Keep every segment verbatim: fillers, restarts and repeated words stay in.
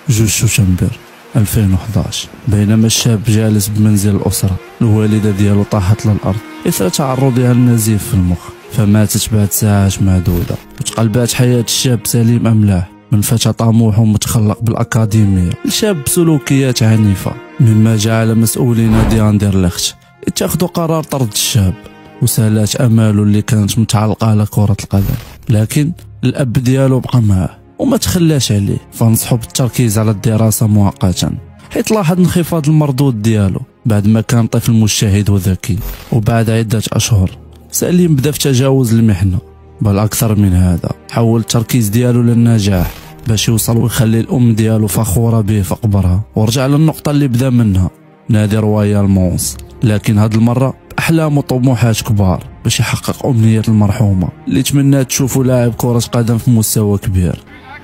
جوج شتنبر ألفين وحداش. بينما الشاب جالس بمنزل الأسرة، الوالدة ديالو طاحت للأرض إثر تعرضها للنزيف في المخ، فماتت بعد ساعات معدودة. وتقلبات حياة الشاب سليم أملاح، من فتى طموح ومتخلق بالأكاديمية لشاب بسلوكيات عنيفة، مما جعل مسؤولين ديال أندرلخت اتخذوا قرار طرد الشاب وسالات أماله اللي كانت متعلقة على كرة القدم. لكن الأب ديالو بقى معاه وما تخلاش عليه، فنصحو بالتركيز على الدراسة مؤقتا، حيث لاحظ انخفاض المردود ديالو بعد ما كان طفل مجتهد وذكي. وبعد عدة أشهر سليم بدا في تجاوز المحنة، بل أكثر من هذا حول التركيز ديالو للنجاح باش يوصل ويخلي الأم ديالو فخورة به في قبرها، ورجع للنقطة اللي بدا منها، نادي رويال مونس، لكن هاد المرة بأحلام وطموحات كبار باش يحقق أمنية المرحومة اللي تمنات تشوفو لاعب كرة قدم في مستوى كبير.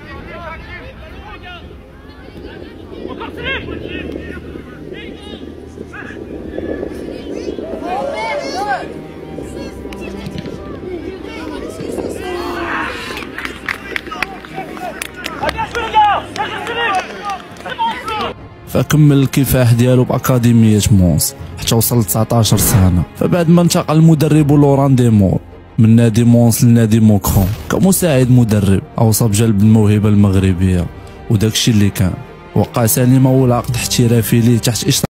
فكمل الكفاح ديالو بأكاديمية مونس حتى وصل ل تسعطاش سنة. فبعد ما انتقل المدرب لوران ديمور من نادي مونس لنادي موكرون كمساعد مدرب، أوصى بجلب الموهبة المغربية، وداكشي اللي كان وقع سليم أول عقد احترافي ليه تحت إشراف